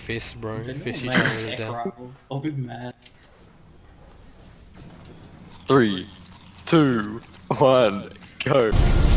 Fist, bro. If Fist anyone each like other tech down. rival, I'll be mad. 3, 2, 1, go.